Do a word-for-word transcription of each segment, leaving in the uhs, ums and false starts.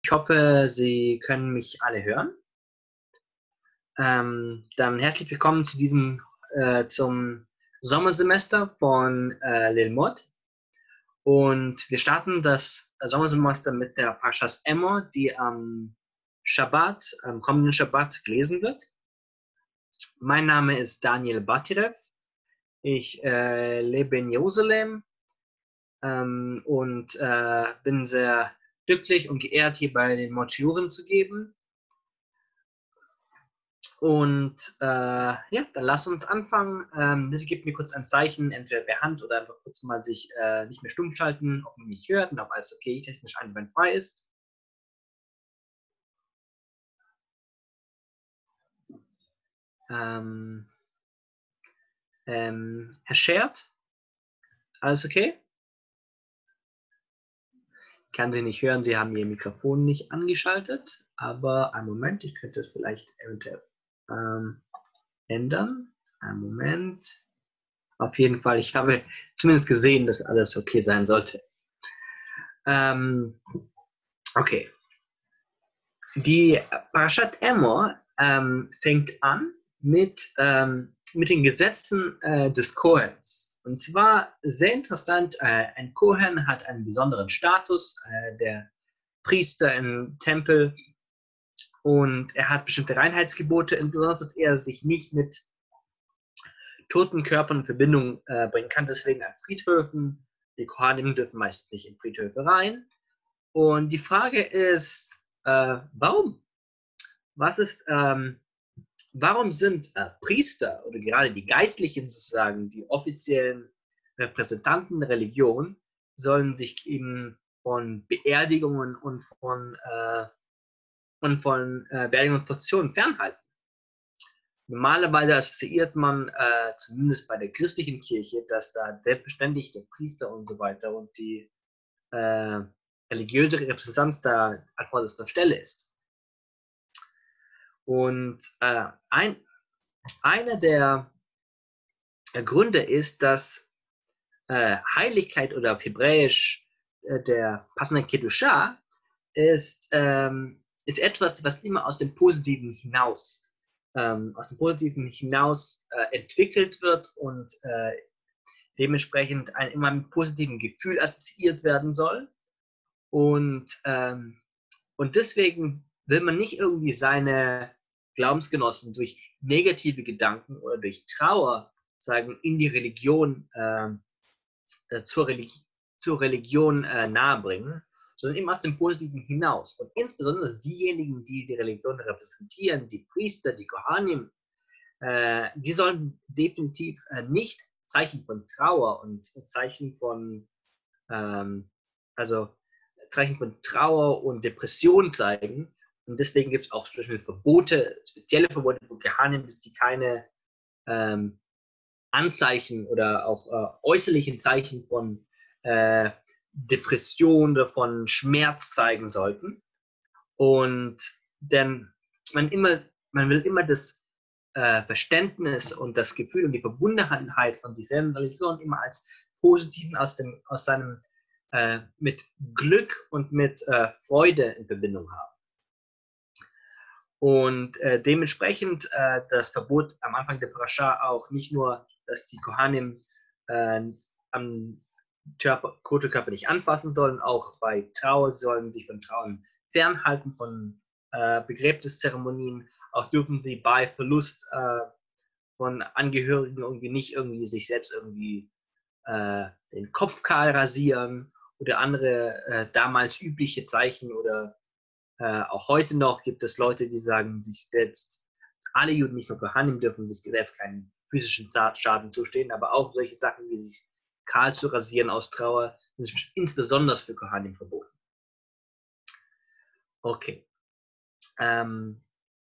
Ich hoffe, Sie können mich alle hören. Ähm, dann herzlich willkommen zu diesem äh, zum Sommersemester von äh, Lil Mod. Und wir starten das Sommersemester mit der Parshas Emor, die am Shabbat, am kommenden Shabbat gelesen wird. Mein Name ist Daniel Batirev. Ich äh, lebe in Jerusalem ähm, und äh, bin sehr glücklich und geehrt, hier bei den Modschiuren zu geben. Und äh, ja, dann lass uns anfangen. Ähm, bitte gebt mir kurz ein Zeichen, entweder per Hand oder einfach kurz mal sich äh, nicht mehr stumm schalten, ob man mich hört und ob alles okay, technisch einwandfrei ist. Ähm, ähm, Herr Schert, alles okay? Ich kann Sie nicht hören, Sie haben Ihr Mikrofon nicht angeschaltet, aber einen Moment, ich könnte es vielleicht eventuell ähm, ändern. Einen Moment. Auf jeden Fall, ich habe zumindest gesehen, dass alles okay sein sollte. Ähm, okay. Die Parashat Emor ähm, fängt an mit, ähm, mit den Gesetzen äh, des Kohens. Und zwar sehr interessant, äh, ein Kohen hat einen besonderen Status, äh, der Priester im Tempel, und er hat bestimmte Reinheitsgebote, insbesondere, dass er sich nicht mit toten Körpern in Verbindung äh, bringen kann, deswegen an Friedhöfen. Die Kohanim dürfen meist nicht in Friedhöfe rein. Und die Frage ist, äh, warum? Was ist, ähm, warum sind äh, Priester oder gerade die Geistlichen sozusagen, die offiziellen Repräsentanten der Religion, sollen sich eben von Beerdigungen und von, äh, und von äh, Beerdigungen und Prozessionen fernhalten? Normalerweise assoziiert man, äh, zumindest bei der christlichen Kirche, dass da selbstverständlich der Priester und so weiter und die äh, religiöse Repräsentanz da an vorderster Stelle ist. Und äh, ein, einer der Gründe ist, dass äh, Heiligkeit oder auf Hebräisch äh, der passende Kedusha ist, ähm, ist etwas, was immer aus dem Positiven hinaus, ähm, aus dem Positiven hinaus äh, entwickelt wird und äh, dementsprechend ein immer mit positiven Gefühl assoziiert werden soll. Und, ähm, und deswegen will man nicht irgendwie seine Glaubensgenossen durch negative Gedanken oder durch Trauer sagen, in die Religion, äh, zur, Religi zur Religion äh, nahebringen, sondern eben aus dem Positiven hinaus. Und insbesondere diejenigen, die die Religion repräsentieren, die Priester, die Kohanim, äh, die sollen definitiv äh, nicht Zeichen von Trauer und Zeichen von, ähm, also Zeichen von Trauer und Depression zeigen. Und deswegen gibt es auch zum Beispiel Verbote, spezielle Verbote für Kohanim, die keine ähm, Anzeichen oder auch äh, äußerlichen Zeichen von äh, Depression oder von Schmerz zeigen sollten. Und denn man immer, man will immer das äh, Verständnis und das Gefühl und die Verbundenheit von sich selbst und Religion immer als positiven aus dem, aus seinem äh, mit Glück und mit äh, Freude in Verbindung haben. Und äh, dementsprechend äh, das Verbot am Anfang der Parascha auch nicht nur, dass die Kohanim äh, am Totenkörper nicht anfassen sollen, auch bei Trauer sollen sich von Trauern fernhalten, von äh, Begräbniszeremonien. Auch dürfen sie bei Verlust äh, von Angehörigen irgendwie nicht irgendwie sich selbst irgendwie äh, den Kopf kahl rasieren oder andere äh, damals übliche Zeichen oder äh, auch heute noch gibt es Leute, die sagen, sich selbst, alle Juden, nicht nur Kohanim, dürfen sich selbst keinen physischen Schaden zustehen, aber auch solche Sachen wie sich kahl zu rasieren aus Trauer, sind insbesondere für Kohanim verboten. Okay. Ähm,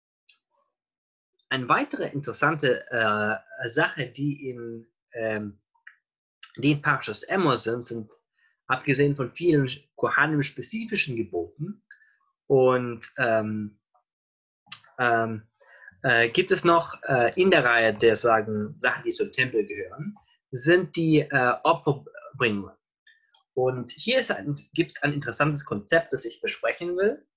eine weitere interessante äh, Sache, die in, ähm, die in Parshas Emor sind, sind abgesehen von vielen Kohanim-spezifischen Geboten und ähm, ähm, äh, gibt es noch äh, in der Reihe der sagen, Sachen, die zum Tempel gehören, sind die äh, Opferbringungen. Und hier gibt es ein interessantes Konzept, das ich besprechen will.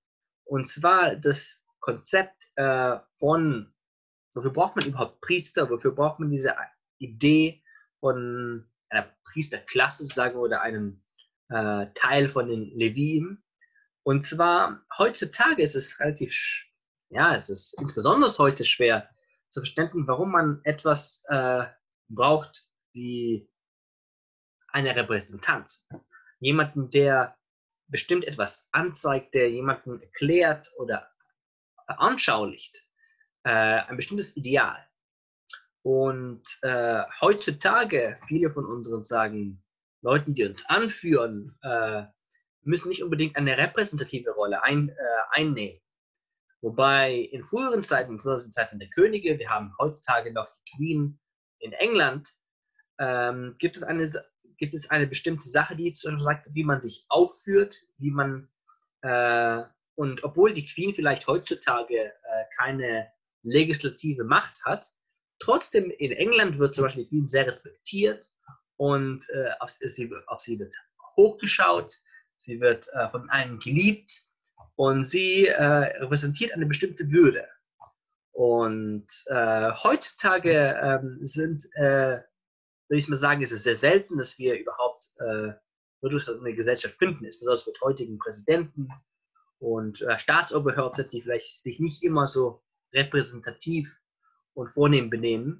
Und zwar das Konzept äh, von, wofür braucht man überhaupt Priester, wofür braucht man diese Idee von einer Priesterklasse sagen oder einem äh, Teil von den Leviten. Und zwar heutzutage ist es relativ, ja, es ist insbesondere heute schwer zu verstehen, warum man etwas äh, braucht wie eine Repräsentanz. Jemanden, der bestimmt etwas anzeigt, der jemanden erklärt oder veranschaulicht, äh, ein bestimmtes Ideal. Und äh, heutzutage, viele von unseren sagen, Leuten, die uns anführen, äh, müssen nicht unbedingt eine repräsentative Rolle ein, äh, einnehmen. Wobei in früheren Zeiten, insbesondere in Zeiten der Könige, wir haben heutzutage noch die Queen in England, ähm, gibt, es eine, gibt es eine bestimmte Sache, die sagt, wie man sich aufführt, wie man, äh, und obwohl die Queen vielleicht heutzutage äh, keine legislative Macht hat, trotzdem in England wird zum Beispiel die Queen sehr respektiert und äh, auf, sie, auf sie wird hochgeschaut, sie wird äh, von allen geliebt und sie äh, repräsentiert eine bestimmte Würde. Und äh, heutzutage ähm, sind, äh, würde ich mal sagen, ist es sehr selten, dass wir überhaupt äh, wirklich eine Gesellschaft finden, besonders mit heutigen Präsidenten und äh, Staatsoberhäupter, die vielleicht sich nicht immer so repräsentativ und vornehm benehmen.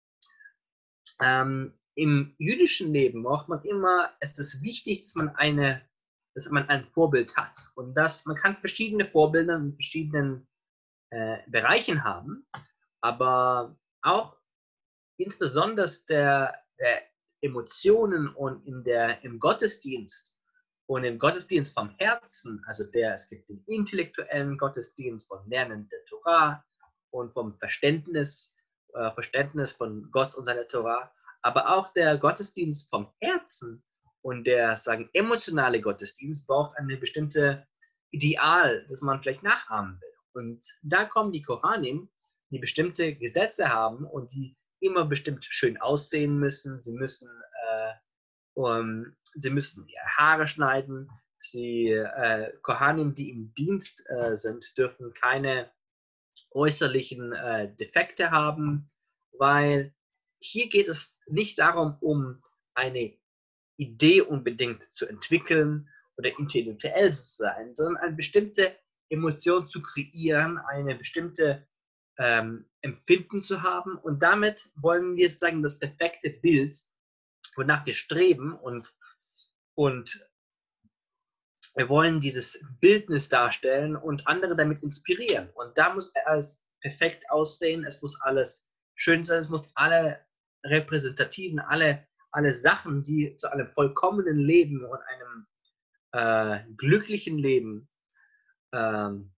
Ähm, Im jüdischen Leben braucht man immer, es ist wichtig, dass man eine, dass man ein Vorbild hat und dass man kann verschiedene Vorbilder in verschiedenen äh, Bereichen haben, aber auch insbesondere der, der Emotionen und in der, im Gottesdienst und im Gottesdienst vom Herzen, also der, es gibt den intellektuellen Gottesdienst vom Lernen der Torah und vom Verständnis, äh, Verständnis von Gott und seiner Torah, aber auch der Gottesdienst vom Herzen und der, sagen, emotionale Gottesdienst braucht eine bestimmte Ideal, das man vielleicht nachahmen will. Und da kommen die Kohanim, die bestimmte Gesetze haben und die immer bestimmt schön aussehen müssen. Sie müssen, äh, um, sie müssen ihre Haare schneiden. Sie, äh, Kohanim, die im Dienst äh, sind, dürfen keine äußerlichen äh, Defekte haben, weil hier geht es nicht darum, um eine Idee unbedingt zu entwickeln oder intellektuell zu sein, sondern eine bestimmte Emotion zu kreieren, eine bestimmte ähm, Empfinden zu haben. Und damit wollen wir sagen, das perfekte Bild, wonach wir streben und, und wir wollen dieses Bildnis darstellen und andere damit inspirieren. Und da muss alles perfekt aussehen, es muss alles schön sein, es muss alle repräsentativen, alle, alle Sachen, die zu einem vollkommenen Leben und einem äh, glücklichen Leben ähm,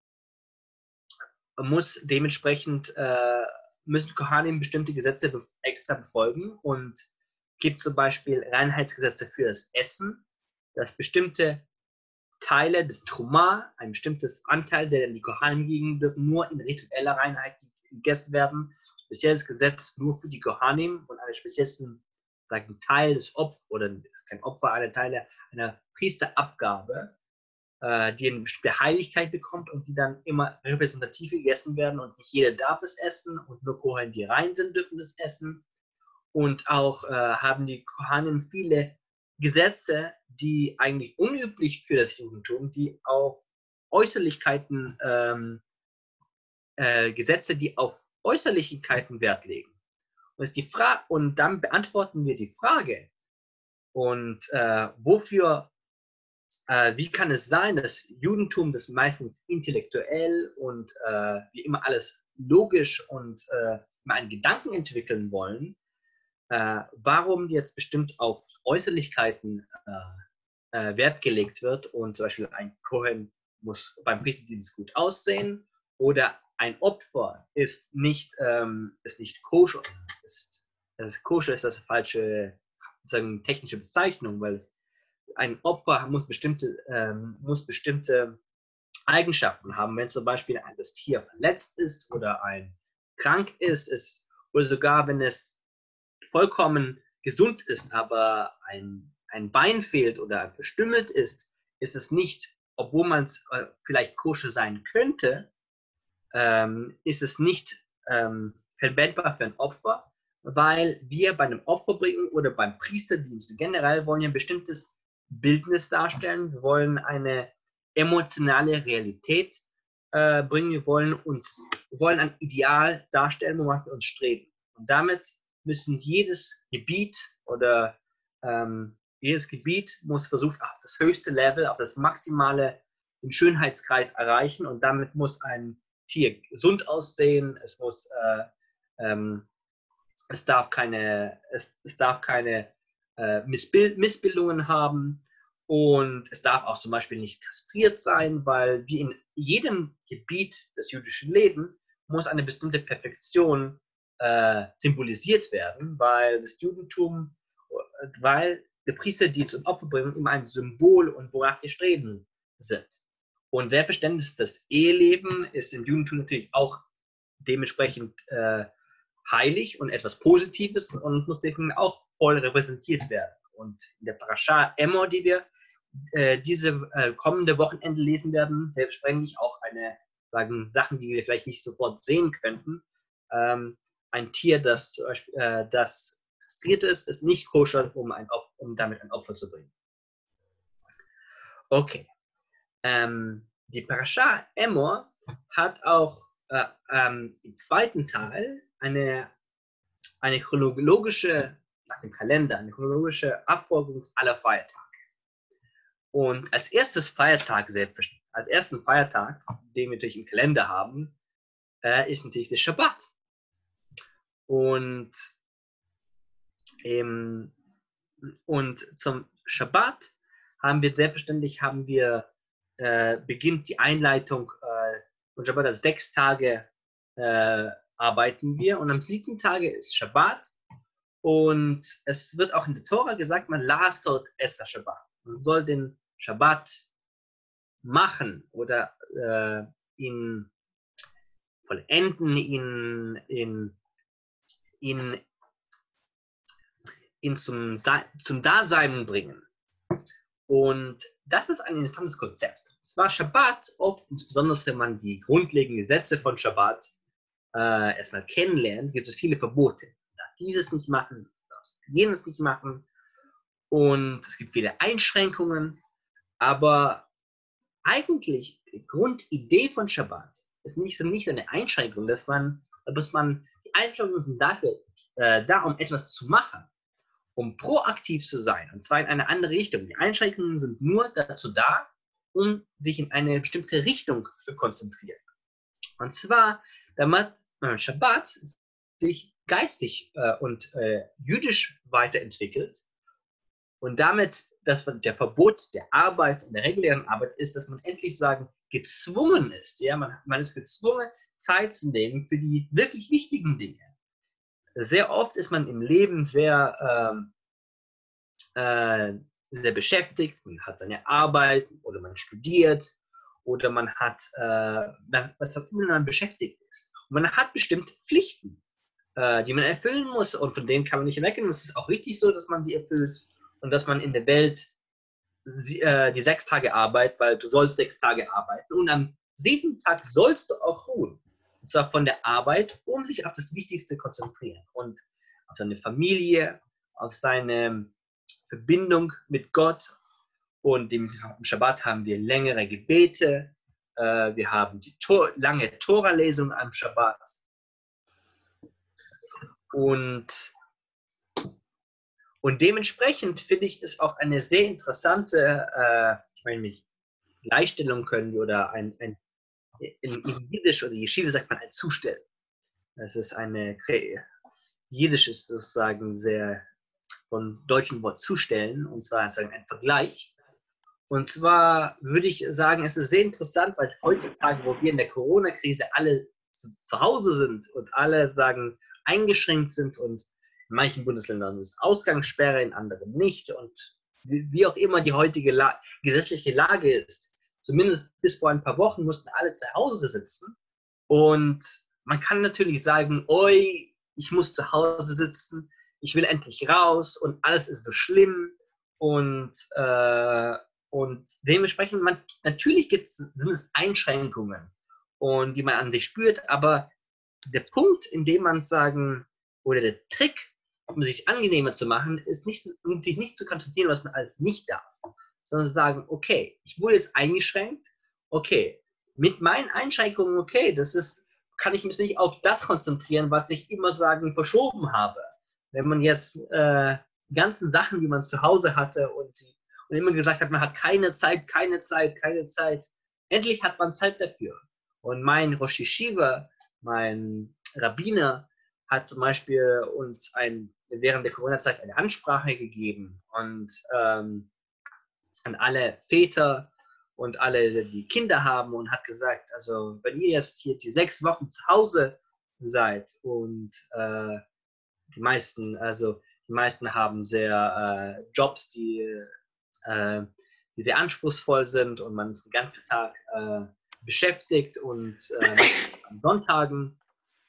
muss dementsprechend, äh, müssen Kohanim bestimmte Gesetze be extra befolgen und gibt zum Beispiel Reinheitsgesetze für das Essen, dass bestimmte Teile des Truma, ein bestimmtes Anteil, der in die Kohanim ging, dürfen nur in ritueller Reinheit gegessen werden. Spezielles Gesetz nur für die Kohanim und einen speziellen sagen, Teil des Opfers, oder ist kein Opfer, eine Teile einer Priesterabgabe, äh, die eine bestimmte Heiligkeit bekommt und die dann immer repräsentativ gegessen werden und nicht jeder darf es essen und nur Kohanim, die rein sind, dürfen es essen. Und auch äh, haben die Kohanim viele Gesetze, die eigentlich unüblich für das Judentum, die auf Äußerlichkeiten, ähm, äh, Gesetze, die auf Äußerlichkeiten Wert legen. Und, ist die Fra und dann beantworten wir die Frage, und äh, wofür, äh, wie kann es sein, dass Judentum das meistens intellektuell und äh, wie immer alles logisch und äh, mal einen Gedanken entwickeln wollen, äh, warum jetzt bestimmt auf Äußerlichkeiten äh, äh, Wert gelegt wird und zum Beispiel ein Kohen muss beim Priesterdienst gut aussehen oder ein Opfer ist nicht, ähm, ist nicht koscher. Ist, das koscher ist das falsche sozusagen, technische Bezeichnung, weil ein Opfer muss bestimmte, ähm, muss bestimmte Eigenschaften haben. Wenn zum Beispiel das Tier verletzt ist oder ein krank ist, ist oder sogar wenn es vollkommen gesund ist, aber ein, ein Bein fehlt oder verstümmelt ist, ist es nicht obwohl man es äh, vielleicht koscher sein könnte, ähm, ist es nicht ähm, verwendbar für ein Opfer, weil wir bei einem Opferbringen oder beim Priesterdienst generell wollen ja ein bestimmtes Bildnis darstellen. Wir wollen eine emotionale Realität äh, bringen. Wir wollen uns, wir wollen ein Ideal darstellen, wonach wir uns streben. Und damit müssen jedes Gebiet oder ähm, jedes Gebiet muss versucht, auf das höchste Level, auf das maximale den Schönheitsgrad erreichen, und damit muss ein Tier gesund aussehen, es muss äh, ähm, es darf keine, es, es darf keine äh, Missbild, Missbildungen haben, und es darf auch zum Beispiel nicht kastriert sein, weil wie in jedem Gebiet des jüdischen Lebens muss eine bestimmte Perfektion äh, symbolisiert werden, weil das Judentum, weil der Priesterdienst und Opferbringung immer ein Symbol und wonach wir streben sind. Und selbstverständlich das Eheleben ist im Judentum natürlich auch dementsprechend äh, heilig und etwas Positives und muss deswegen auch voll repräsentiert werden. Und in der Parascha Emor, die wir äh, diese äh, kommende Wochenende lesen werden, selbstverständlich auch eine, sagen, Sachen, die wir vielleicht nicht sofort sehen könnten. Ähm, ein Tier, das, zum Beispiel, äh, das kastriert ist, ist nicht koscher, um, ein, um damit ein Opfer zu bringen. Okay. Ähm, die Parascha Emor hat auch äh, ähm, im zweiten Teil eine, eine chronologische, nach dem Kalender, eine chronologische Abfolgung aller Feiertage. Und als erstes Feiertag, selbstverständlich, als ersten Feiertag, den wir natürlich im Kalender haben, äh, ist natürlich der Schabbat. Und, ähm, und zum Schabbat haben wir selbstverständlich, haben wir, äh, beginnt die Einleitung äh, und Schabbat, also sechs Tage äh, arbeiten wir, und am siebten Tage ist Schabbat, und es wird auch in der Tora gesagt, man lasot es Schabbat. Man soll den Schabbat machen oder äh, ihn vollenden, ihn, ihn, ihn, ihn zum, zum Dasein bringen. Und das ist ein interessantes Konzept. Zwar Schabbat, oft, insbesondere wenn man die grundlegenden Gesetze von Schabbat äh, erstmal kennenlernt, gibt es viele Verbote. Man darf dieses nicht machen, man darf jenes nicht machen, und es gibt viele Einschränkungen, aber eigentlich die Grundidee von Schabbat ist nicht, sind nicht eine Einschränkung, dass man, dass man die Einschränkungen sind dafür, äh, da, um etwas zu machen, um proaktiv zu sein, und zwar in eine andere Richtung. Die Einschränkungen sind nur dazu da, um sich in eine bestimmte Richtung zu konzentrieren. Und zwar, damit äh, Schabbat sich geistig äh, und äh, jüdisch weiterentwickelt, und damit, dass der Verbot der Arbeit, der regulären Arbeit ist, dass man endlich sagen, gezwungen ist. Ja? Man, man ist gezwungen, Zeit zu nehmen für die wirklich wichtigen Dinge. Sehr oft ist man im Leben sehr, ähm, äh, sehr beschäftigt, man hat seine Arbeit oder man studiert oder man hat, äh, was auch immer man beschäftigt ist. Und man hat bestimmte Pflichten, äh, die man erfüllen muss, und von denen kann man nicht weggehen. Es ist auch richtig so, dass man sie erfüllt und dass man in der Welt sie, äh, die sechs Tage arbeitet, weil du sollst sechs Tage arbeiten, und am siebten Tag sollst du auch ruhen. Und zwar von der Arbeit, um sich auf das Wichtigste zu konzentrieren und auf seine Familie, auf seine Verbindung mit Gott. Und im Schabbat haben wir längere Gebete, äh, wir haben die Tor, lange Tora-Lesung am Schabbat. Und, und dementsprechend finde ich das auch eine sehr interessante, äh, ich meine, mich Gleichstellung können wir, oder ein, ein in, in Jiddisch oder Yeshiva sagt man ein Zustellen. Das ist eine, Jiddisch ist sozusagen sehr von deutschen Wort zustellen, und zwar sagen ein Vergleich. Und zwar würde ich sagen, es ist sehr interessant, weil heutzutage, wo wir in der Corona-Krise alle zu, zu Hause sind und alle sagen eingeschränkt sind, und in manchen Bundesländern ist Ausgangssperre, in anderen nicht, und wie, wie auch immer die heutige La gesetzliche Lage ist, zumindest bis vor ein paar Wochen mussten alle zu Hause sitzen, und man kann natürlich sagen, oi, ich muss zu Hause sitzen, ich will endlich raus und alles ist so schlimm, und äh, Und dementsprechend, man, natürlich gibt's, sind es Einschränkungen, und die man an sich spürt, aber der Punkt, in dem man sagen, oder der Trick, um es sich angenehmer zu machen, ist nicht, um sich nicht zu konzentrieren, was man alles nicht darf, sondern zu sagen, okay, ich wurde jetzt eingeschränkt, okay, mit meinen Einschränkungen, okay, das ist, kann ich mich nicht auf das konzentrieren, was ich immer sagen, verschoben habe. Wenn man jetzt äh, die ganzen Sachen, die man zu Hause hatte und, und immer gesagt hat, man hat keine Zeit, keine Zeit, keine Zeit, endlich hat man Zeit dafür. Und mein Rosh Yeshiva, mein Rabbiner, hat zum Beispiel uns ein, während der Corona-Zeit eine Ansprache gegeben und ähm, an alle Väter und alle, die Kinder haben, und hat gesagt, also wenn ihr jetzt hier die sechs Wochen zu Hause seid und äh, die meisten, also die meisten haben sehr äh, Jobs, die, äh, die sehr anspruchsvoll sind, und man ist den ganzen Tag äh, beschäftigt, und äh, an Sonntagen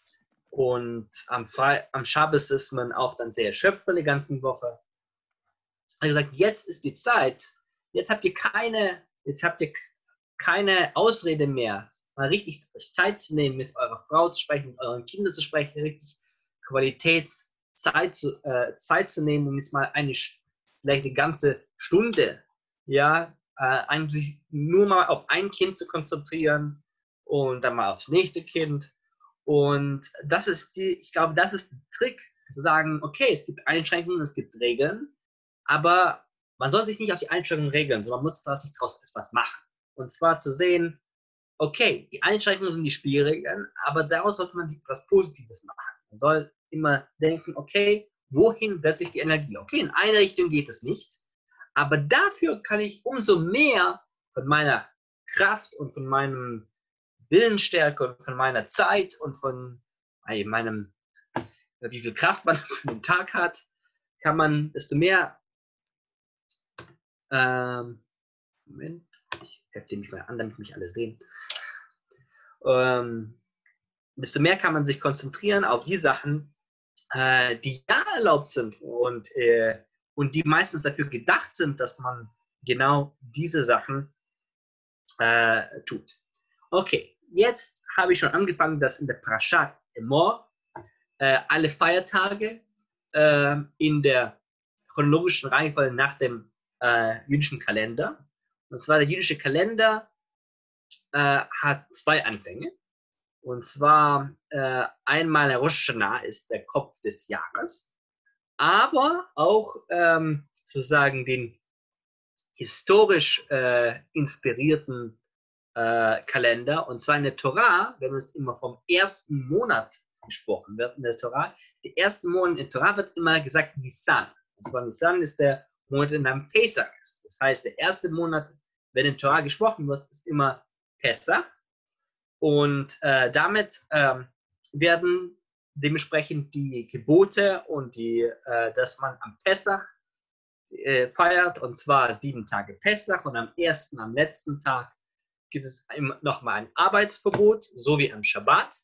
und am, Fre am Schabbos ist man auch dann sehr erschöpft von der ganzen Woche. Er hat gesagt, jetzt ist die Zeit, jetzt habt ihr keine, jetzt habt ihr keine Ausrede mehr, mal richtig Zeit zu nehmen, mit eurer Frau zu sprechen, mit euren Kindern zu sprechen, richtig Qualitätszeit zu, äh, Zeit zu nehmen, um jetzt mal eine, vielleicht eine ganze Stunde, ja, äh, einem sich nur mal auf ein Kind zu konzentrieren und dann mal aufs nächste Kind. Und das ist die, ich glaube, das ist der Trick, zu sagen, okay, es gibt Einschränkungen, es gibt Regeln, aber man soll sich nicht auf die Einschränkungen regeln, sondern man muss sich daraus etwas machen. Und zwar zu sehen, okay, die Einschränkungen sind die Spielregeln, aber daraus sollte man sich etwas Positives machen. Man soll immer denken, okay, wohin setze ich die Energie? Okay, in eine Richtung geht es nicht, aber dafür kann ich umso mehr von meiner Kraft und von meinem Willensstärke und von meiner Zeit und von meinem, wie viel Kraft man für den Tag hat, kann man, desto mehr, ähm, Moment, ich hefte mich mal an, damit mich alle sehen, ähm, desto mehr kann man sich konzentrieren auf die Sachen, äh, die ja erlaubt sind und, äh, und die meistens dafür gedacht sind, dass man genau diese Sachen äh, tut. Okay, jetzt habe ich schon angefangen, dass in der Parashat Emor äh, alle Feiertage äh, in der chronologischen Reihenfolge nach dem äh, jüdischen Kalender. Und zwar der jüdische Kalender äh, hat zwei Anfänge. Und zwar äh, einmal der Rosh Hashanah ist der Kopf des Jahres, aber auch ähm, sozusagen den historisch äh, inspirierten äh, Kalender. Und zwar in der Torah, wenn es immer vom ersten Monat gesprochen wird in der Torah, der erste Monat in der Torah wird immer gesagt Nisan. Und zwar Nisan ist der Monat, in dem Pesach ist. Das heißt, der erste Monat, wenn in der Torah gesprochen wird, ist immer Pesach. Und äh, damit ähm, werden dementsprechend die Gebote und die, äh, dass man am Pesach äh, feiert, und zwar sieben Tage Pesach, und am ersten, am letzten Tag gibt es nochmal ein Arbeitsverbot, so wie am Schabbat.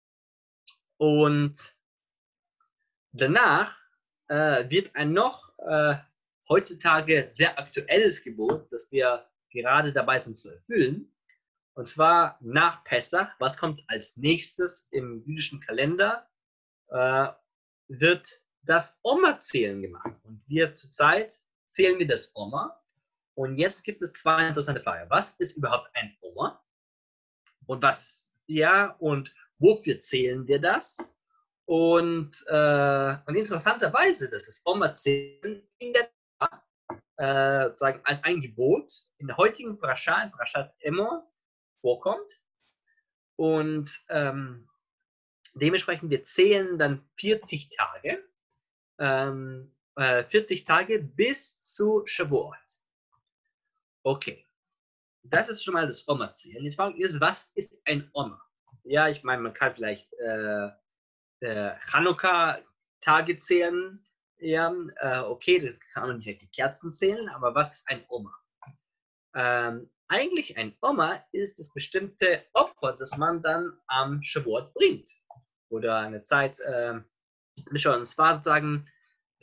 Und danach äh, wird ein noch äh, heutzutage sehr aktuelles Gebot, das wir gerade dabei sind zu erfüllen. Und zwar nach Pessach, was kommt als nächstes im jüdischen Kalender, äh, wird das Oma-Zählen gemacht. Und wir zurzeit zählen wir das Oma. Und jetzt gibt es zwei interessante Fragen. Was ist überhaupt ein Oma? Und was, ja, und wofür zählen wir das? Und, äh, und interessanterweise, dass das Oma-Zählen in der Tat äh, sagen, als ein Gebot in der heutigen Parashat, in Parashat Emor, vorkommt. Und ähm, dementsprechend, wir zählen dann vierzig Tage, ähm, äh, vierzig Tage bis zu Shavuot. Okay, das ist schon mal das Oma-Zählen. Jetzt frage ich, was ist ein Oma? Ja, ich meine, man kann vielleicht äh, äh, Chanukka-Tage zählen. Ja, äh, okay, da kann man nicht die Kerzen zählen, aber was ist ein Oma? Ähm, eigentlich ein Oma ist das bestimmte Opfer, das man dann am Shavuot bringt. Oder eine Zeit, äh, und zwar sagen,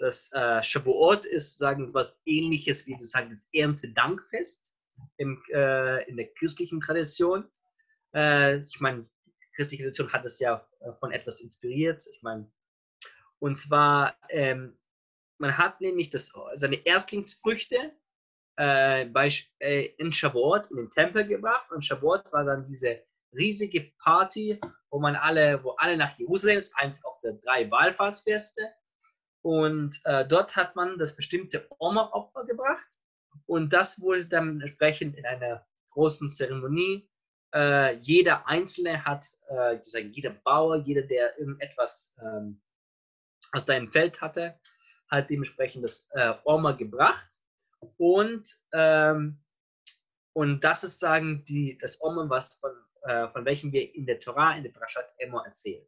Das äh, Shavuot ist sagen was Ähnliches wie sozusagen das Erntedankfest im, äh, in der christlichen Tradition. Äh, ich meine, die christliche Tradition hat es ja äh, von etwas inspiriert. Ich meine, und zwar, ähm, man hat nämlich das, seine Erstlingsfrüchte äh, bei, äh, in Shavuot in den Tempel gebracht. Und Shavuot war dann diese riesige Party, wo man alle, wo alle nach Jerusalem ist, eins auf der drei Wallfahrtsfeste. Und äh, dort hat man das bestimmte Oma-Opfer gebracht. Und das wurde dann entsprechend in einer großen Zeremonie. Äh, jeder Einzelne hat, äh, jeder Bauer, jeder, der irgendetwas ähm, aus deinem Feld hatte, hat dementsprechend das äh, Oma gebracht. Und, ähm, und das ist sagen die, das Oma, was von, äh, von welchem wir in der Torah, in der Parashat Emor erzählen.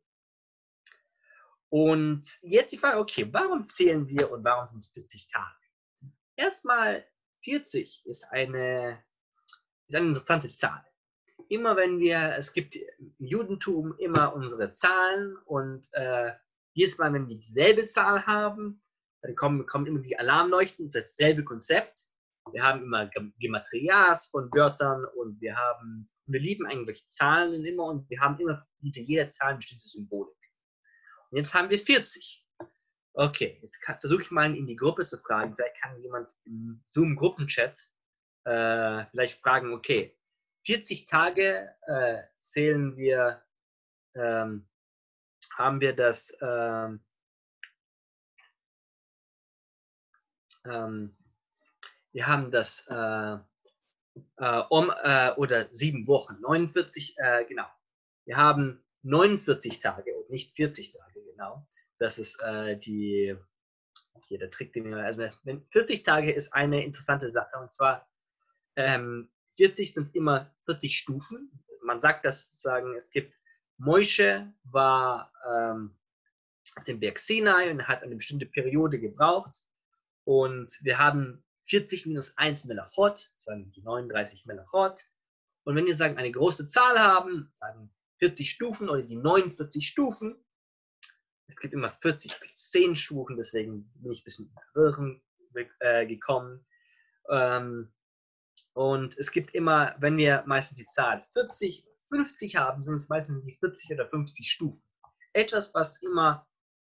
Und jetzt die Frage, okay, warum zählen wir und warum sind es vierzig Tage? Erstmal, vierzig ist eine, ist eine interessante Zahl. Immer wenn wir, es gibt im Judentum immer unsere Zahlen und äh, jedes Mal, wenn wir dieselbe Zahl haben, dann kommen, kommen immer die Alarmleuchten, das ist dasselbe Konzept. Wir haben immer Gematrias von Wörtern und wir haben, wir lieben eigentlich Zahlen immer und wir haben immer hinter jeder Zahl eine bestimmte Symbolik. Und jetzt haben wir vierzig. Okay, jetzt versuche ich mal in die Gruppe zu fragen. Vielleicht kann jemand im Zoom-Gruppenchat äh, vielleicht fragen, okay, vierzig Tage äh, zählen wir, ähm, haben wir das, ähm, ähm, wir haben das, äh, äh, um, äh, oder sieben Wochen, neunundvierzig, äh, genau. Wir haben neunundvierzig Tage und nicht vierzig Tage, genau. Das ist äh, die, hier der Trick, den wir, also vierzig Tage ist eine interessante Sache und zwar ähm, vierzig sind immer vierzig Stufen. Man sagt das sozusagen, es gibt, Moshe war ähm, auf dem Berg Sinai und hat eine bestimmte Periode gebraucht und wir haben vierzig minus eins Melachot, sagen die neununddreißig Melachot. Und wenn wir sagen, eine große Zahl haben, sagen vierzig Stufen oder die neunundvierzig Stufen, es gibt immer vierzig bis zehn Stufen, deswegen bin ich ein bisschen in Verwirrung äh, gekommen. Ähm, und es gibt immer, wenn wir meistens die Zahl vierzig, fünfzig haben, sind es meistens die vierzig oder fünfzig Stufen. Etwas, was immer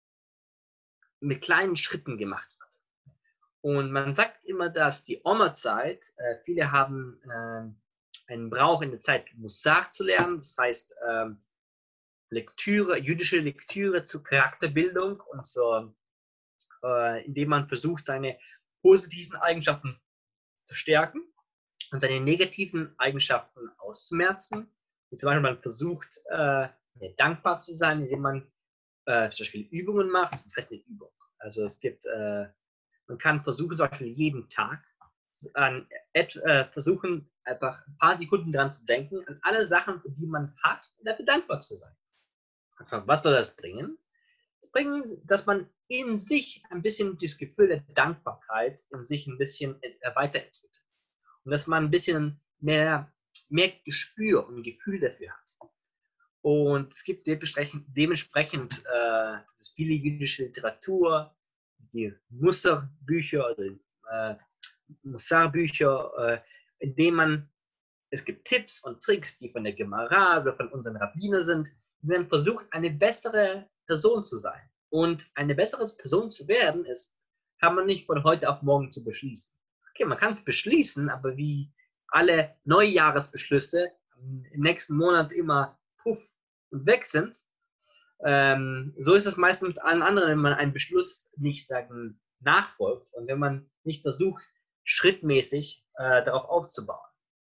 mit kleinen Schritten gemacht wird. Und man sagt immer, dass die Oma-Zeit, äh, viele haben äh, einen Brauch in der Zeit, Musar zu lernen, das heißt äh, Lektüre, jüdische Lektüre zur Charakterbildung und so, äh, indem man versucht, seine positiven Eigenschaften zu stärken und seine negativen Eigenschaften auszumerzen. Wie zum Beispiel man versucht, äh, dankbar zu sein, indem man äh, zum Beispiel Übungen macht. Das heißt eine Übung. Also es gibt, äh, man kann versuchen, zum Beispiel jeden Tag an, äh, versuchen, einfach ein paar Sekunden dran zu denken, an alle Sachen, für die man hat, und dafür dankbar zu sein. Was soll das bringen? Bringen, dass man in sich ein bisschen das Gefühl der Dankbarkeit in sich ein bisschen weiterentwickelt. Und dass man ein bisschen mehr, mehr Gespür und Gefühl dafür hat. Und es gibt dementsprechend, dementsprechend äh, viele jüdische Literatur, die Musar-Bücher oder äh, Musar-Bücher, äh, in denen man, es gibt Tipps und Tricks, die von der Gemara oder von unseren Rabbiner sind, wie man versucht, eine bessere Person zu sein. Und eine bessere Person zu werden, ist, kann man nicht von heute auf morgen zu beschließen. Okay, man kann es beschließen, aber wie alle Neujahresbeschlüsse im nächsten Monat immer puff und weg sind, ähm, so ist es meistens mit allen anderen, wenn man einen Beschluss nicht sagen, nachfolgt und wenn man nicht versucht, schrittmäßig äh, darauf aufzubauen.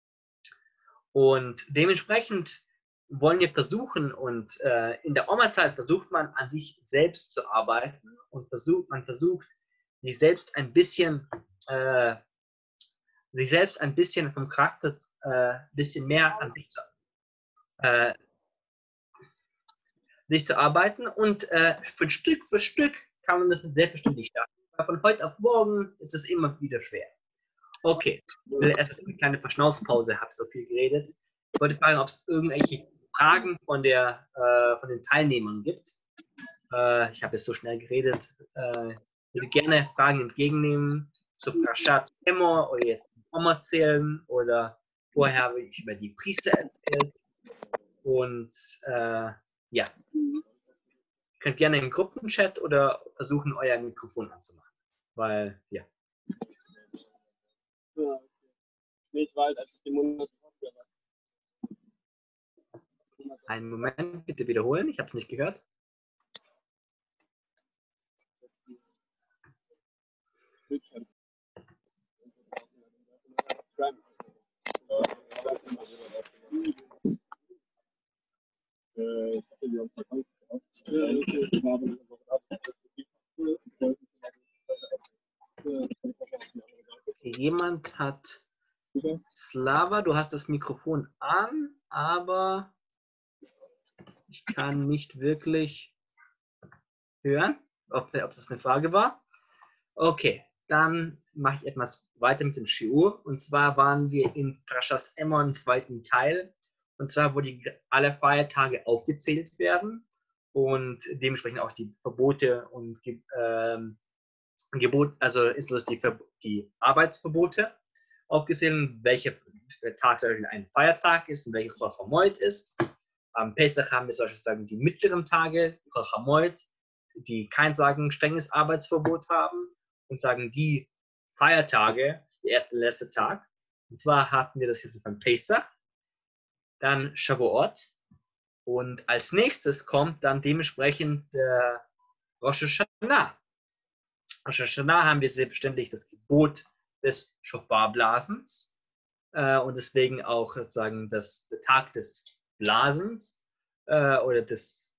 Und dementsprechend wollen wir versuchen, und äh, in der Oma-Zeit versucht man an sich selbst zu arbeiten und versucht, man versucht, sich selbst ein bisschen, äh, sich selbst ein bisschen vom Charakter, äh, ein bisschen mehr an sich zu, äh, sich zu arbeiten und äh, für Stück für Stück kann man das selbstverständlich starten. Aber von heute auf morgen ist es immer wieder schwer. Okay, ich will erstmal eine kleine Verschnaufspause, habe so viel geredet. Ich wollte fragen, ob es irgendwelche Fragen von, der, äh, von den Teilnehmern gibt. Äh, ich habe jetzt so schnell geredet. Äh, würde gerne Fragen entgegennehmen zu Parashat Emor oder jetzt Emor erzählen oder vorher habe ich über die Priester erzählt. Und äh, ja, ihr könnt gerne im Gruppenchat oder versuchen, euer Mikrofon anzumachen. Weil, ja. Ja, nee, ich war halt, als ich die Monate Einen Moment, bitte wiederholen. Ich habe es nicht gehört. Jemand hat Slava, du hast das Mikrofon an, aber ich kann nicht wirklich hören, ob, ob das eine Frage war. Okay, dann mache ich etwas weiter mit dem Shiur. Und zwar waren wir in Parashas Emor im zweiten Teil. Und zwar, wo die alle Feiertage aufgezählt werden und dementsprechend auch die Verbote und ähm, Gebot, also die, die Arbeitsverbote aufgezählt, welcher Tag ein Feiertag ist und welcher Chol Hamoed ist. Am Pesach haben wir sozusagen die mittleren Tage, Chol Hamoed, die kein sagen strenges Arbeitsverbot haben und sagen die Feiertage, der erste und letzte Tag. Und zwar hatten wir das jetzt beim Pesach, dann Shavuot und als nächstes kommt dann dementsprechend der Rosh Hashanah. Rosh Hashanah haben wir selbstverständlich das Gebot des Schofarblasens äh, und deswegen auch sozusagen das, der Tag des Blasens äh, oder des,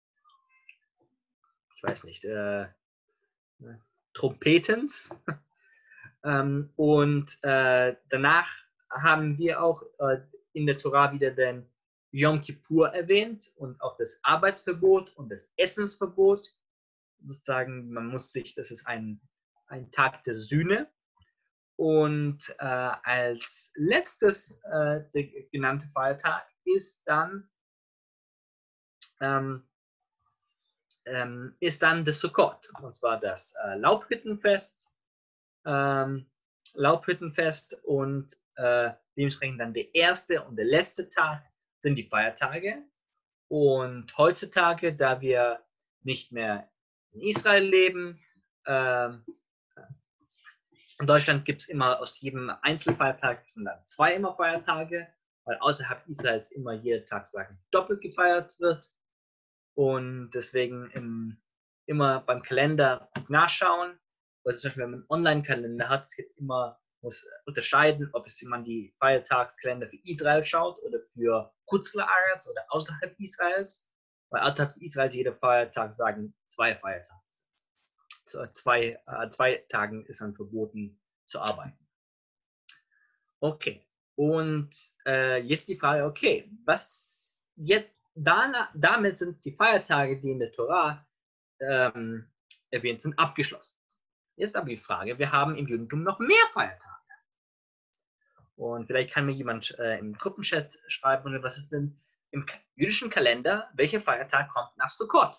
ich weiß nicht, äh, Trompetens. ähm, und äh, danach haben wir auch äh, in der Tora wieder den Yom Kippur erwähnt und auch das Arbeitsverbot und das Essensverbot. Sozusagen, man muss sich, das ist ein, ein Tag der Sühne. Und äh, als letztes äh, der genannte Feiertag ist dann ähm, ähm, ist dann das Sukkot, und zwar das äh, Laubhüttenfest, ähm, Laubhüttenfest und äh, dementsprechend dann der erste und der letzte Tag sind die Feiertage. Und heutzutage, da wir nicht mehr in Israel leben, ähm, in Deutschland gibt es immer aus jedem Einzelfeiertag sind dann zwei immer Feiertage, weil außerhalb Israels immer jeder Tag sagen, doppelt gefeiert wird. Und deswegen im, immer beim Kalender nachschauen. Also zum Beispiel, wenn man einen Online-Kalender hat, es gibt immer, muss unterscheiden, ob es man die Feiertagskalender für Israel schaut oder für Chutzla'aretz oder außerhalb Israels. Weil außerhalb Israels jeder Feiertag sagen zwei Feiertage. Zu zwei, äh, zwei Tagen ist dann verboten zu arbeiten. Okay. Und äh, jetzt die Frage, okay, was jetzt danach, damit sind die Feiertage, die in der Tora ähm, erwähnt sind, abgeschlossen. Jetzt aber die Frage, wir haben im Judentum noch mehr Feiertage. Und vielleicht kann mir jemand äh, im Gruppenchat schreiben, was ist denn im jüdischen Kalender, welcher Feiertag kommt nach Sukkot?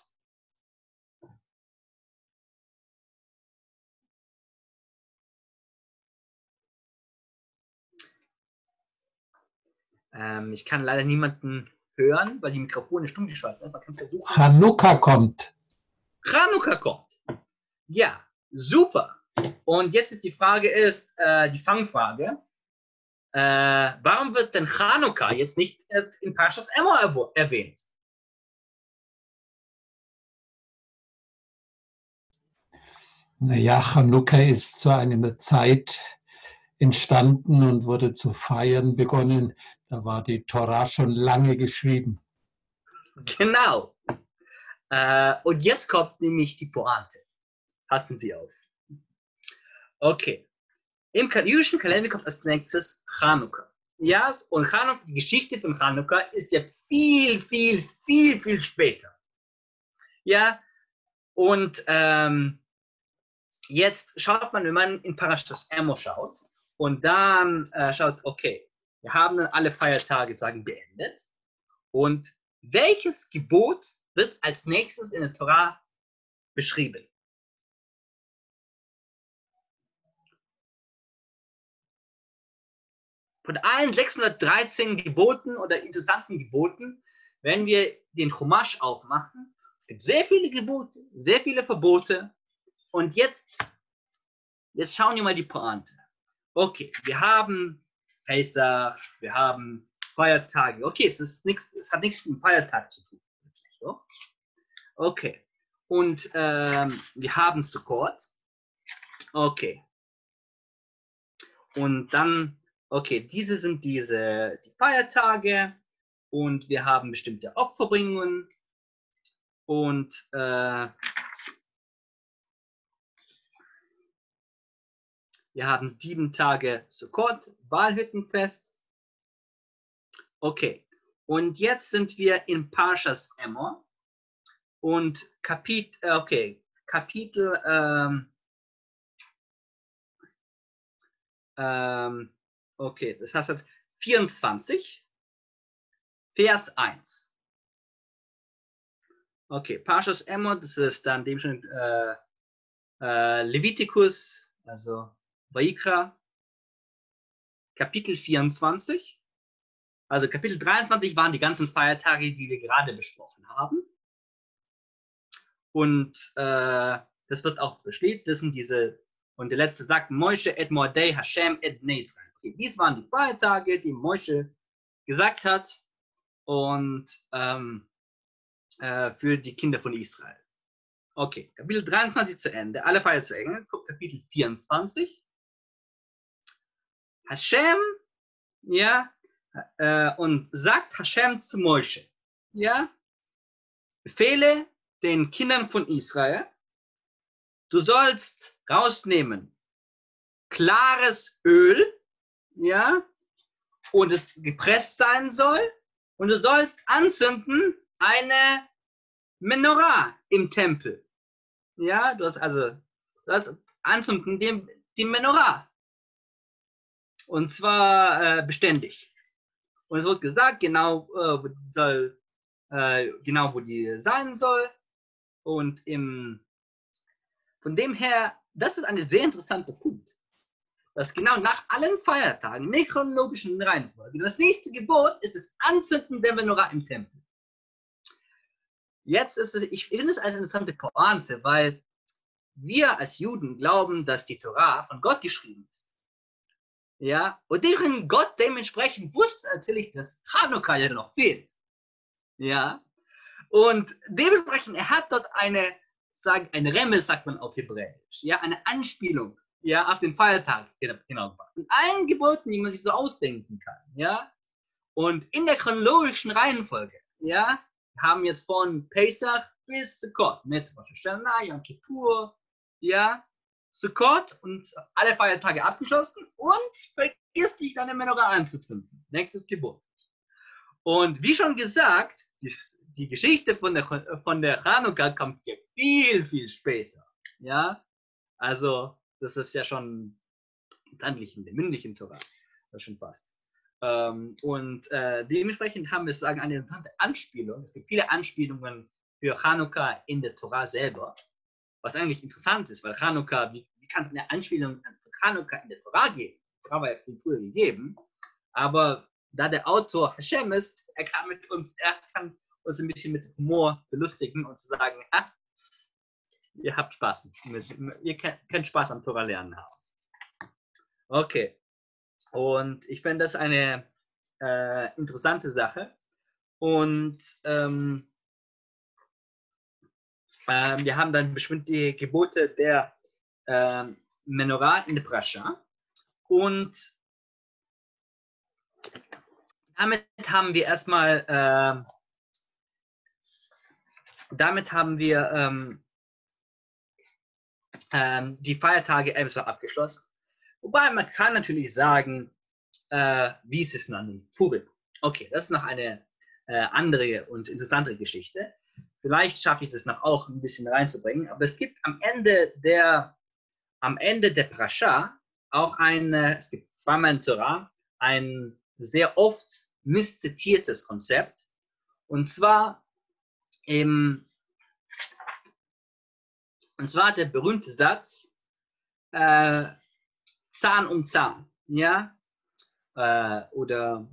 Ähm, ich kann leider niemanden hören, weil die Mikrofone stumm geschaltet sind. Man kann versuchen. Chanukka kommt. Chanukka kommt. Ja, super. Und jetzt ist die Frage, ist äh, die Fangfrage. Äh, warum wird denn Chanukka jetzt nicht äh, in Parshas Emor erwähnt? Naja, Chanukka ist zu einer Zeit entstanden und wurde zu feiern begonnen. Da war die Tora schon lange geschrieben. Genau. Äh, und jetzt kommt nämlich die Pointe. Passen Sie auf. Okay. Im jüdischen Kalender kommt als nächstes Chanukka. Ja, und Chanukka, die Geschichte von Chanukka ist ja viel, viel, viel, viel später. Ja, und ähm, jetzt schaut man, wenn man in Parashas Emor schaut und dann äh, schaut, okay, wir haben dann alle Feiertage sagen beendet und welches Gebot wird als nächstes in der Tora beschrieben? von allen sechshundertdreizehn Geboten oder interessanten Geboten, wenn wir den Chumash aufmachen, es gibt sehr viele Gebote, sehr viele Verbote. Und jetzt, jetzt schauen wir mal die Pointe. Okay, wir haben Pesach, wir haben Feiertage. Okay, es ist nichts, es hat nichts mit dem Feiertag zu tun. So. Okay. Und ähm, wir haben Sukkot. Okay. Und dann, okay, diese sind diese die Feiertage und wir haben bestimmte Opferbringungen und äh, wir haben sieben Tage Sukkot, Walhüttenfest. Okay, und jetzt sind wir in Parshas Emor und Kapit okay, Kapitel ähm, ähm, okay, das heißt vierundzwanzig, Vers eins. Okay, Parshas Emor, das ist dann dem schon äh, äh, Levitikus, also Vaikra, Kapitel vierundzwanzig. Also Kapitel dreiundzwanzig waren die ganzen Feiertage, die wir gerade besprochen haben. Und äh, das wird auch bestätigt, das sind diese, und der letzte sagt, Moshe et Mordei Hashem et Bnei Israel. Okay, dies waren die Feiertage, die Moshe gesagt hat und ähm, äh, für die Kinder von Israel. Okay, Kapitel dreiundzwanzig zu Ende, alle Feiertage zu Ende, guckt Kapitel vierundzwanzig. Hashem, ja, äh, und sagt Hashem zu Moshe, ja, befehle den Kindern von Israel, du sollst rausnehmen klares Öl, ja, und es gepresst sein soll, und du sollst anzünden eine Menorah im Tempel. Ja, du hast also, du hast anzünden die, die Menorah. Und zwar äh, beständig. Und es wird gesagt, genau, äh, wo die soll, äh, genau wo die sein soll. Und im, von dem her, das ist ein sehr interessanter Punkt. Dass genau nach allen Feiertagen, nicht chronologischen Reihenfolge, das nächste Gebot ist das Anzünden der Menorah im Tempel. Jetzt ist es, ich finde es eine interessante Pointe, weil wir als Juden glauben, dass die Torah von Gott geschrieben ist. Ja, und deren Gott dementsprechend wusste natürlich, dass Chanukka ja noch fehlt. Ja, und dementsprechend, er hat dort eine, sag, eine Remme, sagt man auf Hebräisch, ja, eine Anspielung, ja, auf den Feiertag, genau, und allen Geboten, die man sich so ausdenken kann, ja, und in der chronologischen Reihenfolge, ja, haben wir jetzt von Pesach bis Sukkot, mit Rosh Hashanah, Yom Kippur, ja, Sukkot und alle Feiertage abgeschlossen und vergiss nicht, deine Menorah anzuzünden. Nächstes Gebot. Und wie schon gesagt, die, die Geschichte von der, von der Chanukka kommt ja viel, viel später. Ja, also das ist ja schon eigentlich in der mündlichen Torah, das schon passt. Ähm, und äh, dementsprechend haben wir sagen eine interessante Anspielung. Es gibt viele Anspielungen für Chanukka in der Torah selber. Was eigentlich interessant ist, weil Chanukka, wie, wie kann es eine Anspielung für Chanukka in der Torah geben? Die Torah war ja viel früher gegeben, aber da der Autor Hashem ist, er kann, mit uns, er kann uns ein bisschen mit Humor belustigen und zu sagen, ah, ihr habt Spaß, mit, ihr könnt Spaß am Torah lernen haben. Okay, und ich finde das eine äh, interessante Sache und ähm, Ähm, wir haben dann bestimmte Gebote der ähm, Menorah in der Parasha. Und damit haben wir erstmal, äh, damit haben wir ähm, ähm, die Feiertage ebenso abgeschlossen. Wobei man kann natürlich sagen, äh, wie ist es dann? Purim. Okay, das ist noch eine äh, andere und interessantere Geschichte. Vielleicht schaffe ich das noch auch ein bisschen reinzubringen, aber es gibt am Ende der, am Ende der Parasha auch ein, es gibt zweimal in Torah, ein sehr oft misszitiertes Konzept, und zwar im, und zwar der berühmte Satz, äh, Zahn um Zahn, ja, äh, oder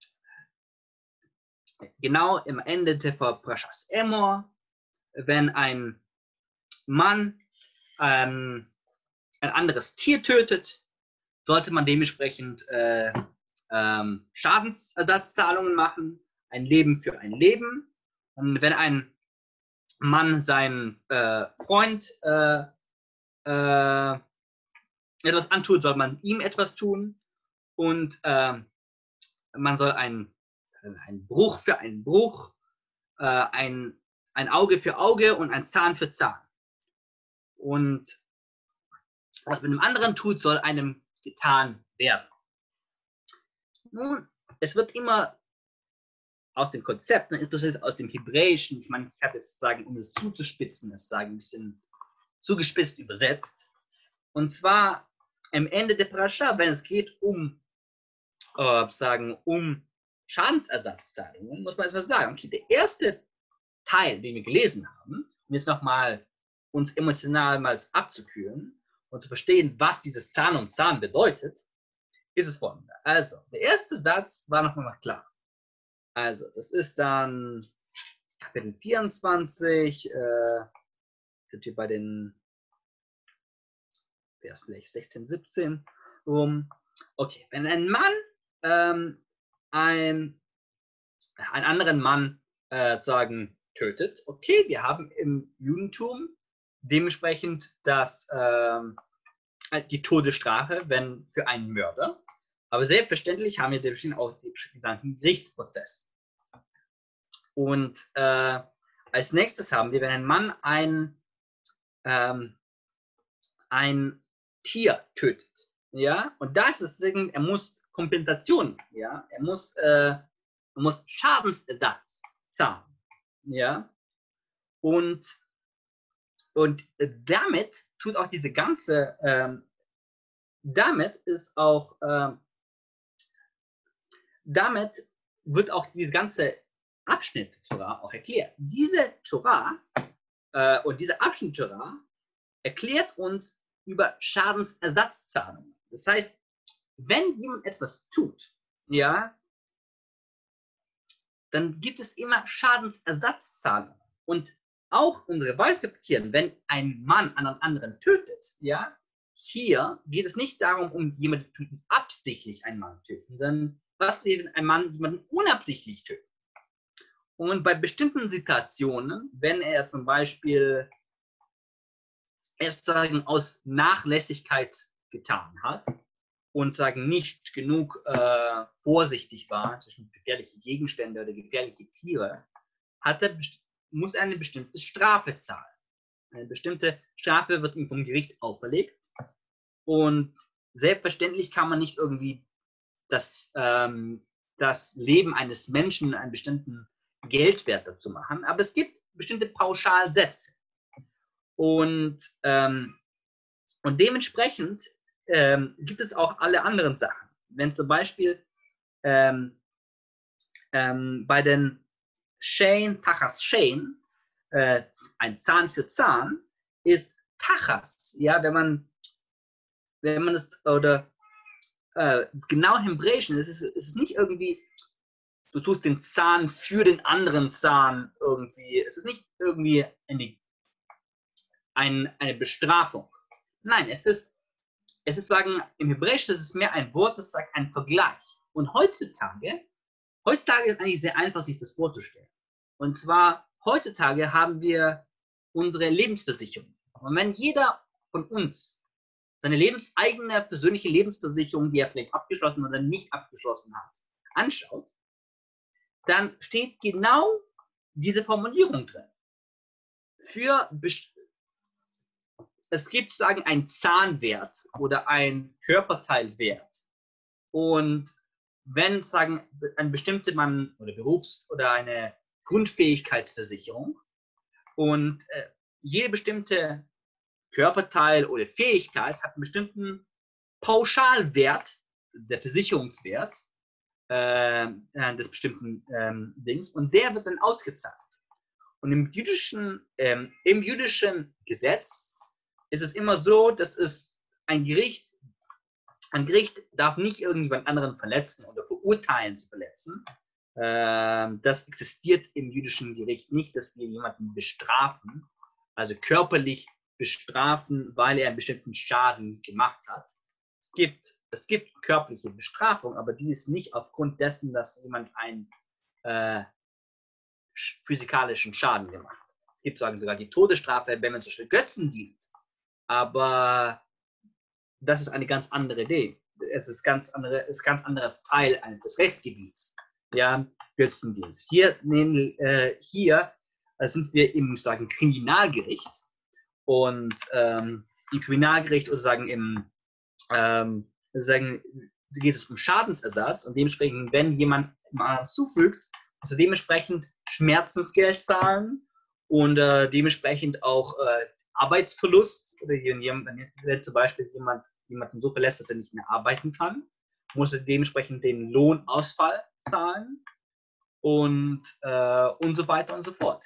genau im Ende der Parashas Emor, wenn ein Mann ähm, ein anderes Tier tötet, sollte man dementsprechend äh, ähm, Schadensersatzzahlungen machen, ein Leben für ein Leben. Und wenn ein Mann seinen äh, Freund äh, äh, etwas antut, soll man ihm etwas tun. Und äh, man soll ein, ein Bruch für einen Bruch, äh, ein, ein Auge für Auge und ein Zahn für Zahn. Und was mit dem anderen tut, soll einem getan werden. Nun, es wird immer aus dem Konzept, insbesondere aus dem Hebräischen, ich meine, ich habe jetzt sagen, um es zuzuspitzen, es sagen ein bisschen zugespitzt übersetzt. Und zwar am Ende der Parascha, wenn es geht um, äh, sagen, um Schadensersatzzahlungen, muss man erstmal sagen, okay, der erste Teil, den wir gelesen haben, um jetzt nochmal uns emotional mal abzukühlen und zu verstehen, was dieses Zahn und Zahn bedeutet, ist es folgende. Also, der erste Satz war nochmal klar. Also, das ist dann Kapitel vierundzwanzig, äh, sind hier bei den, wäre es vielleicht sechzehn, siebzehn rum. Okay, wenn ein Mann ähm, ein, einen anderen Mann äh, sagen, tötet, okay, wir haben im Judentum dementsprechend das, ähm, die Todesstrafe, wenn für einen Mörder. Aber selbstverständlich haben wir dementsprechend auch den gesamten Gerichtsprozess. Und äh, als nächstes haben wir, wenn ein Mann ein, ähm, ein Tier tötet, ja, und da ist es, er muss Kompensation, ja, er muss, äh, er muss Schadensersatz zahlen, ja, und, und damit tut auch diese ganze, ähm, damit ist auch, ähm, damit wird auch diese ganze Abschnitt der Torah auch erklärt. Diese Torah äh, und dieser Abschnitt der Torah erklärt uns über Schadensersatzzahlungen. Das heißt, wenn jemand etwas tut, ja, dann gibt es immer Schadensersatzzahlungen. Und auch unsere Weise interpretieren, wenn ein Mann einen anderen tötet, ja, hier geht es nicht darum, um jemanden zu töten, absichtlich einen Mann töten, sondern was passiert, wenn ein Mann jemanden unabsichtlich tötet? Und bei bestimmten Situationen, wenn er zum Beispiel erst sagen, aus Nachlässigkeit getan hat und sagen, nicht genug äh, vorsichtig war zwischen gefährliche Gegenstände oder gefährliche Tiere, hat er, muss er eine bestimmte Strafe zahlen. Eine bestimmte Strafe wird ihm vom Gericht auferlegt. Und selbstverständlich kann man nicht irgendwie das, ähm, das Leben eines Menschen einen bestimmten Geldwert dazu machen, aber es gibt bestimmte Pauschalsätze. Und, ähm, und dementsprechend ähm, gibt es auch alle anderen Sachen. Wenn zum Beispiel ähm, ähm, bei den Shein, Tachas Shein, äh, ein Zahn für Zahn, ist Tachas, ja, wenn man, wenn man es, oder äh, genau im Hebräischen, es ist, es ist nicht irgendwie, du tust den Zahn für den anderen Zahn irgendwie, es ist nicht irgendwie eine, ein, eine Bestrafung. Nein, es ist, es ist sagen, im Hebräischen ist es mehr ein Wort, das sagt ein Vergleich. Und heutzutage, heutzutage ist eigentlich sehr einfach, sich das vorzustellen. Und zwar, heutzutage haben wir unsere Lebensversicherung. Und wenn jeder von uns seine lebenseigene persönliche Lebensversicherung, die er vielleicht abgeschlossen oder nicht abgeschlossen hat, anschaut, dann steht genau diese Formulierung drin. Für es gibt sagen einen Zahnwert oder einen Körperteilwert. Und wenn sagen ein bestimmter Mann oder Berufs- oder eine Grundfähigkeitsversicherung und äh, jede bestimmte Körperteil oder Fähigkeit hat einen bestimmten Pauschalwert, der Versicherungswert äh, des bestimmten ähm, Dings, und der wird dann ausgezahlt. Und im jüdischen, ähm, im jüdischen Gesetz ist es immer so, dass es ein Gericht ein Gericht darf nicht irgendjemand anderen verletzen oder verurteilen zu verletzen. Ähm, das existiert im jüdischen Gericht nicht, dass wir jemanden bestrafen, also körperlich bestrafen, weil er einen bestimmten Schaden gemacht hat. Es gibt, es gibt körperliche Bestrafung, aber die ist nicht aufgrund dessen, dass jemand einen äh, physikalischen Schaden gemacht hat. Es gibt sogar die Todesstrafe, wenn man zum Beispiel Götzen dient. Aber das ist eine ganz andere Idee. Es ist ganz andere, es ist ganz anderes Teil eines Rechtsgebiets. Ja, Götzendienst. Hier, nehmen, äh, hier sind wir im sagen, Kriminalgericht und ähm, im Kriminalgericht oder sagen im ähm, sagen, geht es um Schadensersatz und dementsprechend, wenn jemand mal zufügt, also dementsprechend Schmerzensgeld zahlen und äh, dementsprechend auch äh, Arbeitsverlust oder jemand, wenn zum Beispiel jemand jemanden so verlässt, dass er nicht mehr arbeiten kann, muss er dementsprechend den Lohnausfall zahlen und, äh, und so weiter und so fort.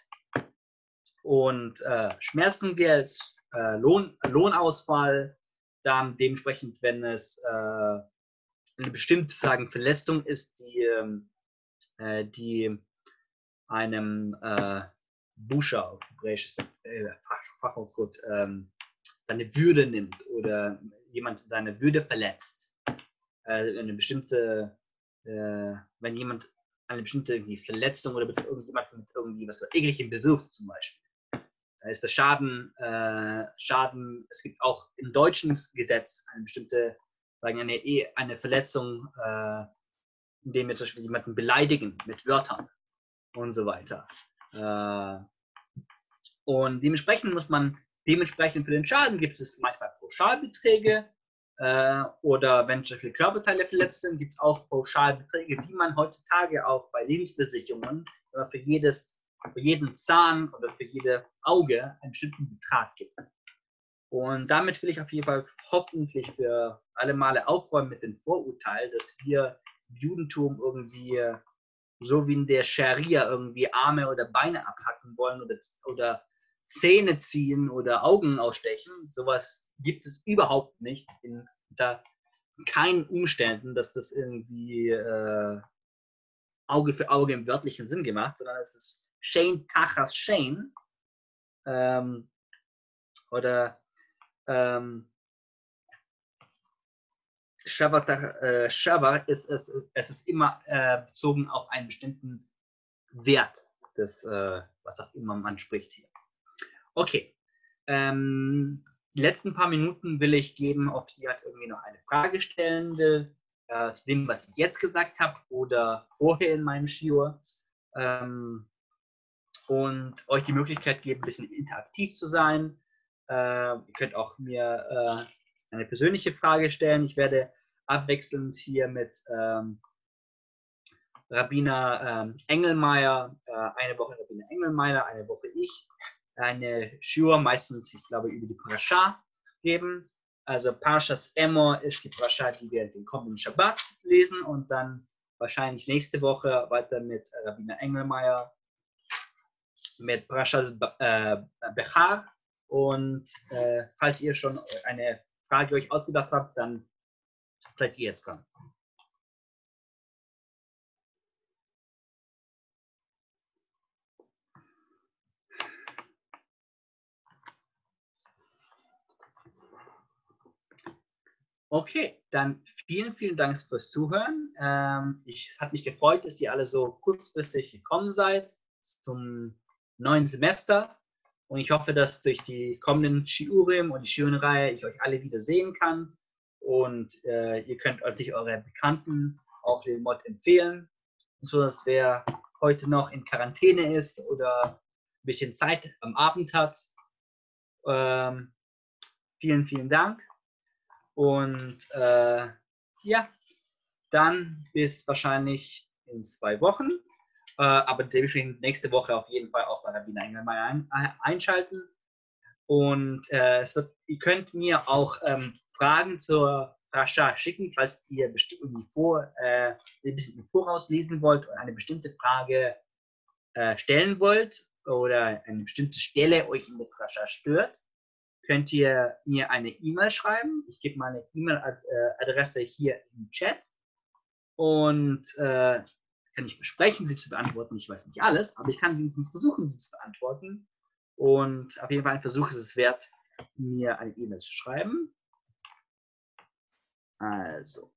Und äh, Schmerzensgeld, äh, Lohn, Lohnausfall, dann dementsprechend, wenn es äh, eine bestimmte sagen, Verletzung ist, die, äh, die einem äh, Buscher auf Hebräisch äh, Fachwort ähm, seine Würde nimmt oder jemand seine Würde verletzt. Äh, eine bestimmte, äh, wenn jemand eine bestimmte irgendwie Verletzung oder irgendjemand mit irgendwie was Ekligem bewirft zum Beispiel. Da ist der Schaden, äh, Schaden, es gibt auch im deutschen Gesetz eine bestimmte, sagen eine, eine Verletzung, äh, indem wir zum Beispiel jemanden beleidigen mit Wörtern und so weiter. Äh, und dementsprechend muss man, dementsprechend für den Schaden gibt es manchmal Pauschalbeträge äh, oder wenn zum Beispiel Körperteile verletzt sind, gibt es auch Pauschalbeträge, die man heutzutage auch bei Lebensversicherungen äh, für jedes, für jeden Zahn oder für jedes Auge einen bestimmten Betrag gibt. Und damit will ich auf jeden Fall hoffentlich für alle Male aufräumen mit dem Vorurteil, dass wir im Judentum irgendwie so wie in der Scharia irgendwie Arme oder Beine abhacken wollen oder, oder Zähne ziehen oder Augen ausstechen. Sowas gibt es überhaupt nicht, in, unter keinen Umständen, dass das irgendwie äh, Auge für Auge im wörtlichen Sinn gemacht, sondern es ist Shein Tachas Shein ähm, oder ähm, Shavar äh, Shavar ist es, es ist immer äh, bezogen auf einen bestimmten Wert des, äh, was auch immer man spricht hier. Okay. Ähm, die letzten paar Minuten will ich geben, ob jemand irgendwie noch eine Frage stellen will, äh, zu dem, was ich jetzt gesagt habe oder vorher in meinem Shiur. Ähm, und euch die Möglichkeit geben, ein bisschen interaktiv zu sein. Äh, ihr könnt auch mir äh, eine persönliche Frage stellen. Ich werde abwechselnd hier mit ähm, Rabbiner ähm, Engelmeier, äh, eine Woche Rabbiner Engelmeier, eine Woche ich, eine Shiur, meistens, ich glaube, über die Parasha geben. Also Parshas Emor ist die Parasha, die wir den kommenden Shabbat lesen und dann wahrscheinlich nächste Woche weiter mit Rabbiner Engelmeier, mit Parashas äh, Bechar. Und äh, falls ihr schon eine Frage euch ausgedacht habt, dann seid ihr jetzt dran. Okay, dann vielen, vielen Dank fürs Zuhören. Ähm, ich, es hat mich gefreut, dass ihr alle so kurzfristig gekommen seid zum neuen Semester. Und ich hoffe, dass durch die kommenden Shiurim und die Shiurim-Reihe ich euch alle wieder sehen kann. Und äh, ihr könnt natürlich eure Bekannten auch den Mod empfehlen. So dass wer heute noch in Quarantäne ist oder ein bisschen Zeit am Abend hat. Ähm, vielen, vielen Dank. Und äh, ja, dann bis wahrscheinlich in zwei Wochen. Äh, aber dementsprechend nächste Woche auf jeden Fall auch bei Rabbiner Engelmeier ein, äh, einschalten. Und äh, es wird, ihr könnt mir auch ähm, Fragen zur Parasha schicken, falls ihr bestimmt irgendwie vor, äh, ein bisschen im Voraus lesen wollt und eine bestimmte Frage äh, stellen wollt oder eine bestimmte Stelle euch in der Parasha stört. könnt ihr mir eine E-Mail schreiben. Ich gebe meine E-Mail-Adresse hier im Chat und äh, kann ich versprechen, sie zu beantworten. Ich weiß nicht alles, aber ich kann wenigstens versuchen, sie zu beantworten. Und auf jeden Fall ein Versuch ist es wert, mir eine E-Mail zu schreiben. Also.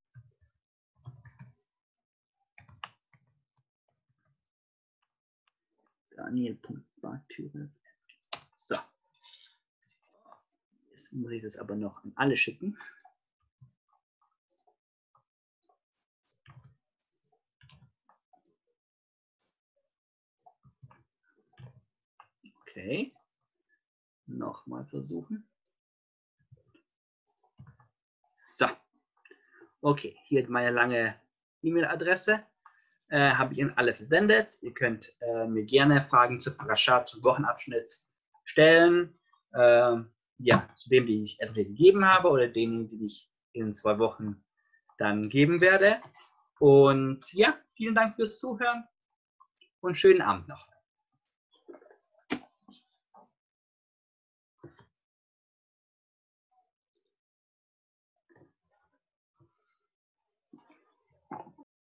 Daniel Punkt Bartüre. So. Jetzt muss ich das aber noch an alle schicken. Okay. Nochmal versuchen. So. Okay, hier meine lange E-Mail-Adresse. Äh, habe ich Ihnen alle versendet. Ihr könnt äh, mir gerne Fragen zu Parasha, zum Wochenabschnitt stellen. Äh, ja, zu dem, die ich entweder gegeben habe oder denen, die ich in zwei Wochen dann geben werde. Und ja, vielen Dank fürs Zuhören und schönen Abend noch.